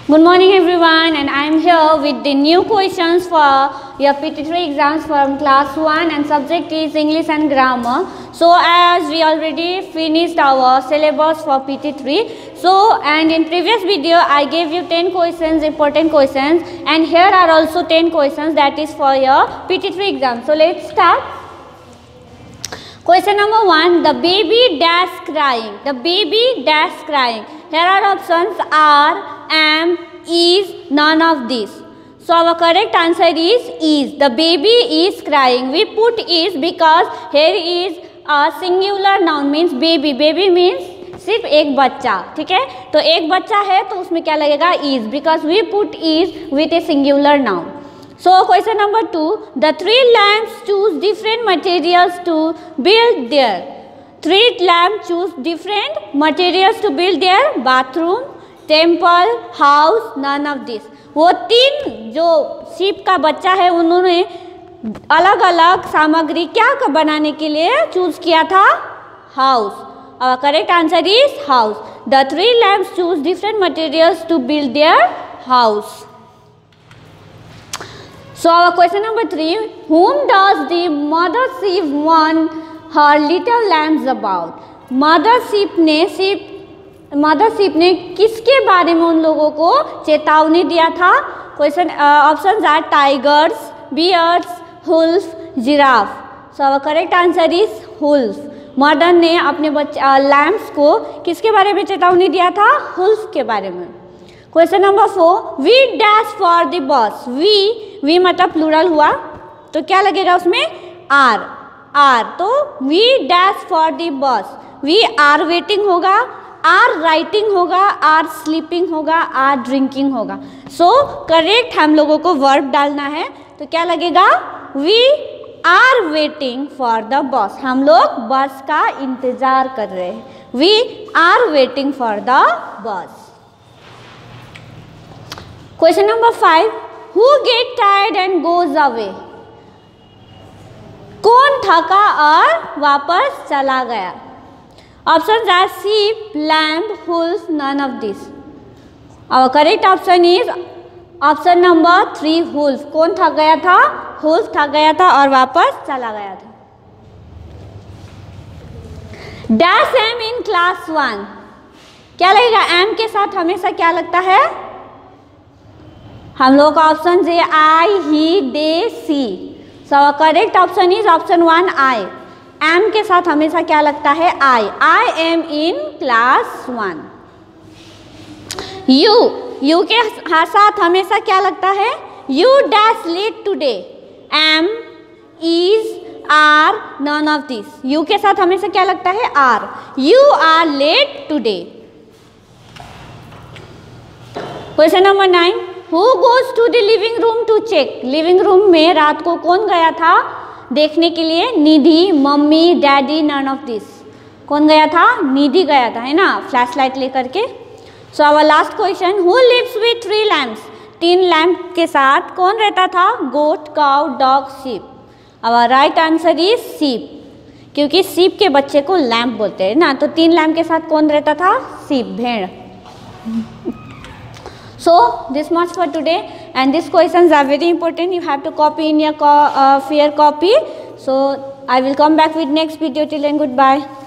Good morning everyone, and I am here with the new questions for your PT3 exams from class 1 and subject is English and grammar. So as we already finished our syllabus for PT3, so and in previous video I gave you 10 questions, important questions, and here are also 10 questions that is for your PT3 exam. So let's start. Question number 1, the baby dash crying. The baby dash crying. Here are options are, am, is, none of these. So our correct answer is. The baby is crying. We put is because here is a singular noun means baby. Baby means सिर्फ एक बच्चा, ठीक है. तो एक बच्चा है तो उसमें क्या लगेगा is, because we put is with a singular noun. So question number 2, the three lamps choose different materials to build their. Three lamps choose different materials to build their bathroom, temple, house, none of this. वो तीन जो sheep का बच्चा है उन्होंने अलग अलग सामग्री क्या बनाने के लिए चूज किया था? House. Our correct answer is house. The three lamps choose different materials to build their house. So our question number 3, whom does the mother sheep warn her little lambs about? Mother sheep ने किसके बारे में उन लोगों को चेतावनी दिया था? Question options are tigers, bears, wolf, giraffe. So our correct answer is wolf. Mother ने अपने लैम्स को किसके बारे में चेतावनी दिया था? वुल्फ के बारे में. Question number 4, we dash for the bus. We मतलब प्लूरल हुआ तो क्या लगेगा उसमें? आर. तो we dash for the bus. We are waiting होगा, आर राइटिंग होगा, आर स्लीपिंग होगा, आर ड्रिंकिंग होगा. सो करेक्ट हम लोगों को वर्ब डालना है तो क्या लगेगा? We are waiting for the bus. हम लोग बस का इंतजार कर रहे हैं. We are waiting for the bus. Question number 5, who get tired and goes away. कौन थका और वापस चला गया? Options are sheep, lamb, wolf, none of this. Our correct option is option number 3, wolf. कौन थक गया था? wolf थक गया था और वापस चला गया था. Dash am in class 1. क्या लगेगा? am के साथ हमेशा क्या लगता है? हम लोग का ऑप्शन है I, he, they, she. So correct option is option 1 I. Am के साथ हमेशा क्या लगता है? I am in class 1. You के साथ हमेशा क्या लगता है? You dash late today. Am, is, are, none of this. You के साथ हमेशा क्या लगता है? Are. You are late today. Question number 9, who goes to the living room to check. Living room में रात को कौन गया था देखने के लिए? Nidhi, mummy, daddy, none of this. कौन गया था? निधि गया था, है ना, फ्लैश लाइट लेकर के. So our last question, who lives with 3 lambs. 3 lamb के साथ कौन रहता था? Goat, cow, dog, sheep. Our right answer is sheep, क्योंकि शीप के बच्चे को लैम्प बोलते हैं ना. तो 3 लैम्प के साथ कौन रहता था? शीप, भेड़. So this much for today, and these questions are very important. You have to copy in your fair copy. So I will come back with next video. Till then, goodbye.